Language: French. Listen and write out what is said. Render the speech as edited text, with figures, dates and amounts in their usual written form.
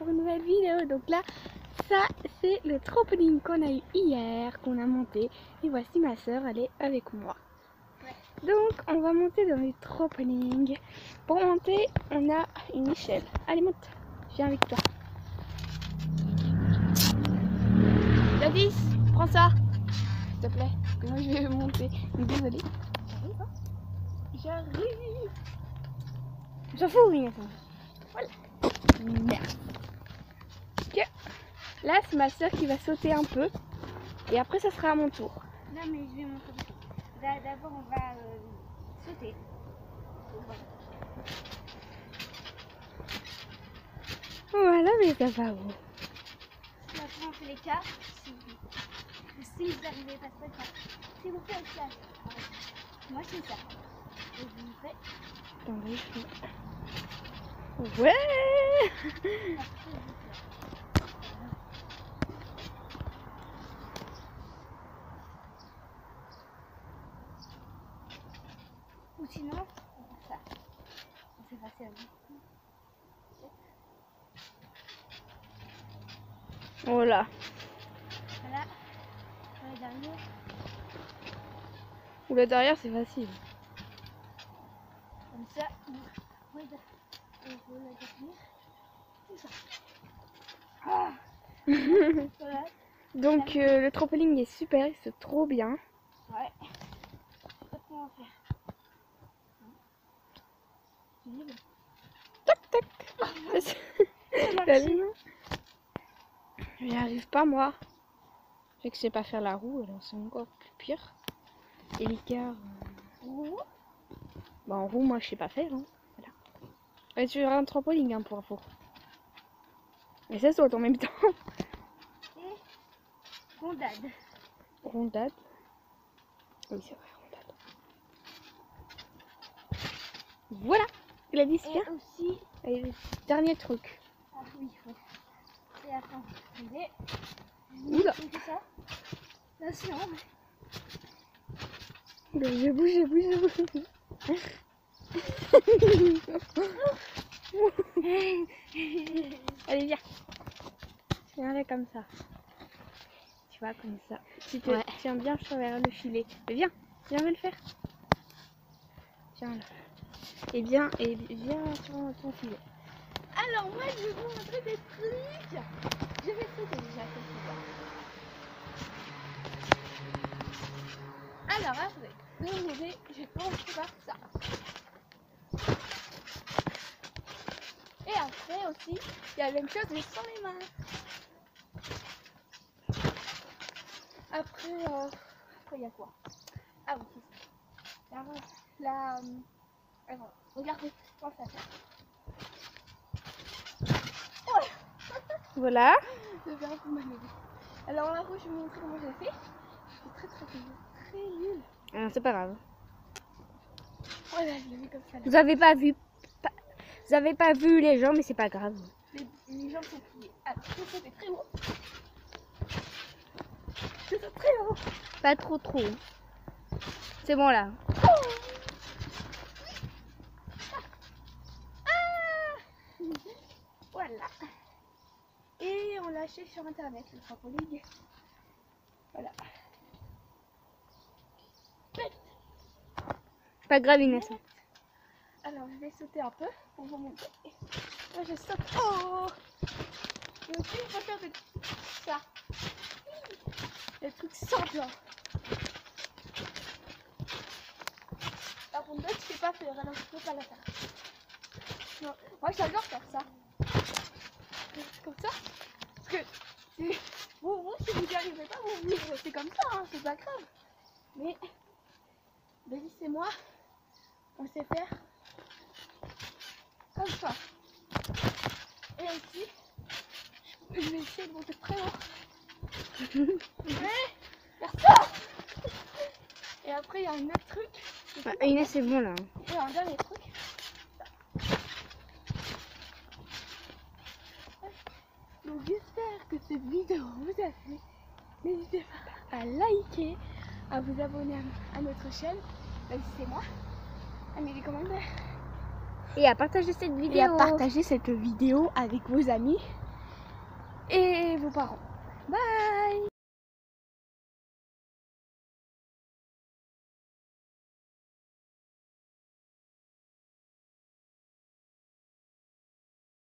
pour une nouvelle vidéo. Donc là, ça c'est le trampoline qu'on a eu hier, qu'on a monté. Et voici ma soeur, elle est avec moi. Donc on va monter dans les trampolines. Pour monter, on a une échelle. Allez, monte, je viens avec toi. Gladys, prends ça, s'il te plaît, parce que moi je vais monter. Désolée. J'arrive. Je s'en fous, Inès. Voilà. Merde. Okay. Là, c'est ma soeur qui va sauter un peu. Et après, ça sera à mon tour. Non, mais je vais montrer. D'abord, on va sauter. Voilà, mais ça va où? Après, on fait les cas. Si vous n'arrivez pas à faire ça, si vous faites ça, moi je fais ça. Et vous faites. Attendez, je fais. Ouais. Ou sinon, on fait ça. On fait passer à vous. Voilà. Voilà. Le dernier. Ou là derrière, c'est facile. Comme ça. Oui, il faut la définir. C'est ça. Ah. Voilà. Donc le trampoline est super, il saute trop bien. Ouais. Je sais pas comment faire. Tac tac. J'y arrive pas moi. Je sais que je sais pas faire la roue, alors c'est encore plus pire. Et l'écart. Bah en roue moi je sais pas faire. Hein. Voilà. Ouais, tu verras un trampoline hein, pour info. Mais ça saute en même temps. Et rondade. Rondade. Oui c'est vrai, rondade. Voilà. Il a dit c'est bien. Et aussi. Allez, dernier truc. Ah oui, ouais. Et attends, attendez. Oula. On fait ça. Attention. Je bouge. Allez, viens. Viens là comme ça. Tu vois, comme ça. Si tu tiens bien vers le filet. Mais viens me le faire. Viens là. Et viens sur ton filet. Alors moi je vais vous montrer des trucs. Je vais sauter déjà quelque part. Alors après, je vais commencer par ça. Et après aussi, il y a la même chose mais sans les mains. Après, il y a quoi? Ah oui, c'est ça. Alors, regardez, comment ça fait. Voilà. Je vais un peu m'amuser. Alors la roue, je vais vous montrer comment j'ai fait. C'est très nul. Ah, c'est pas grave. Voilà, je l'ai mis comme ça. Là. Vous avez pas vu les gens, mais c'est pas grave. Les jambes sont pliées. Ah, je saute très haut. Je saute très haut. Pas trop. C'est bon là. Voilà. Et on l'a acheté sur internet, le trampoline. Voilà. Pas grave Inès. Alors je vais sauter un peu pour vous montrer. Là je saute. Oh. Et aussi il faut faire ça. Des trucs simples. Par contre là tu sais pas faire, alors je peux pas la faire. Non. Moi j'adore faire ça. Comme ça. Parce que vous si vous n'y arrivez pas, vous restez comme ça, hein, c'est pas grave. Mais Bélis et moi, on sait faire comme ça. Et aussi, je vais essayer de monter très haut. Faire ça. Et après, il y a un autre truc. Inès, c'est bon là. Et un dernier truc. Donc j'espère que cette vidéo vous a plu. N'hésitez pas à liker, à vous abonner à notre chaîne, c'est moi, à mettre des commentaires Et à partager cette vidéo. et à partager cette vidéo avec vos amis. parents. Bye!